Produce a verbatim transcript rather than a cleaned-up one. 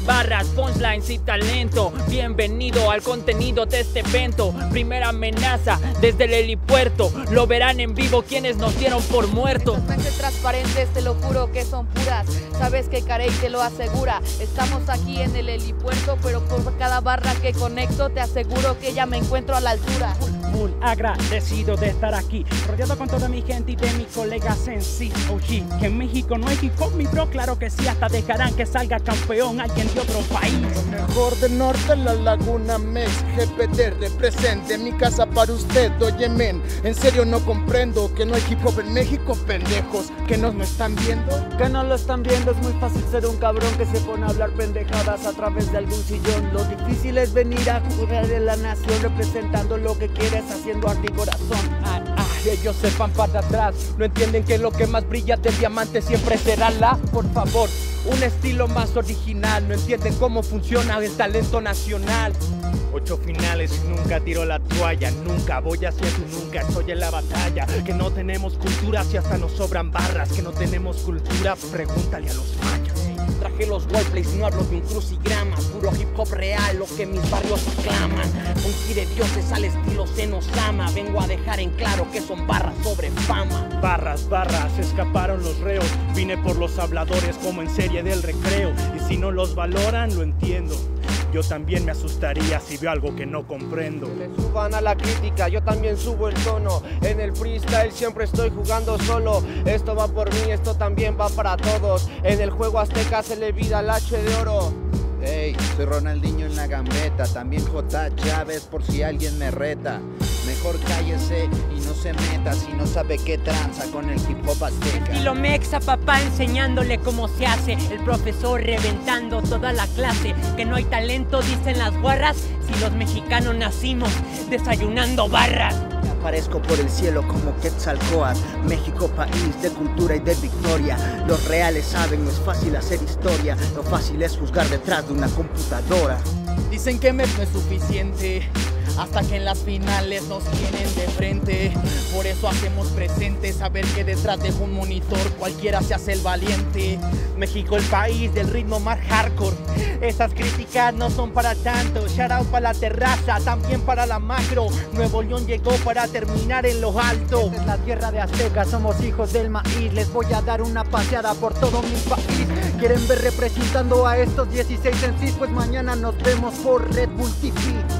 barras, punchlines y talento. Bienvenido al contenido de este evento. Primera amenaza desde el helipuerto. Lo verán en vivo quienes nos dieron por muertos. Estas mentes transparentes te lo juro que son puras. Sabes que Carey te lo asegura. Estamos aquí en el helipuerto, pero por cada barra que conecto te aseguro que ya me encuentro a la altura. Muy agradecido de estar aquí, rodeado con toda mi gente y de mis colegas en sí. Oye, que en México no hay hip hop, mi bro, claro que sí, hasta dejarán que salga campeón alguien de otro país. Lo mejor del norte, la Laguna Mex, G P D represente mi casa para usted, oye men, en serio no comprendo que no hay hip hop en México, pendejos, que no me están viendo. Que no lo están viendo, es muy fácil ser un cabrón que se pone a hablar pendejadas a través de algún sillón. Lo difícil es venir a jugar en la nación representando lo que quieres, haciendo arte y corazón. Ah, ah, y ellos se van para atrás, no entienden que lo que más brilla del diamante siempre será la, por favor, un estilo más original, no entienden cómo funciona el talento nacional. Ocho finales y nunca tiro la toalla, nunca voy hacia tu nunca, estoy en la batalla. Que no tenemos cultura si hasta nos sobran barras, que no tenemos cultura, pregúntale a los mayas. Traje los wordplays, no hablo de un crucigrama, puro hip hop real, lo que mis barrios aclaman. Un ki de dioses al estilo se nos ama, vengo a dejar en claro que son barras sobre fama. Barras, barras, escaparon los reos, vine por los habladores como en serie del recreo. Y si no los valoran, lo entiendo. Yo también me asustaría si veo algo que no comprendo. Le suban a la crítica, yo también subo el tono. En el freestyle siempre estoy jugando solo. Esto va por mí, esto también va para todos. En el juego azteca se le vida el H de oro. Hey, soy Ronaldinho en la gambeta, también J. Chávez por si alguien me reta. Mejor cállese y no se meta si no sabe qué tranza con el hip hop azteca. Estilo mexa, papá enseñándole cómo se hace. El profesor reventando toda la clase. Que no hay talento, dicen las guarras. Si los mexicanos nacimos desayunando barras. Aparezco por el cielo como Quetzalcóatl, México país de cultura y de victoria. Los reales saben, no es fácil hacer historia, lo fácil es juzgar detrás de una computadora. Dicen que me no es suficiente, hasta que en las finales nos tienen de frente. Por eso hacemos presente, saber que detrás de un monitor cualquiera se hace el valiente. México el país del ritmo más hardcore. Esas críticas no son para tanto. Shout out para la terraza, también para la macro. Nuevo León llegó para terminar en lo alto. Esta es la tierra de aztecas, somos hijos del maíz. Les voy a dar una paseada por todo mi país. ¿Quieren ver representando a estos dieciséis en sí? Pues mañana nos vemos por Red Bull T V.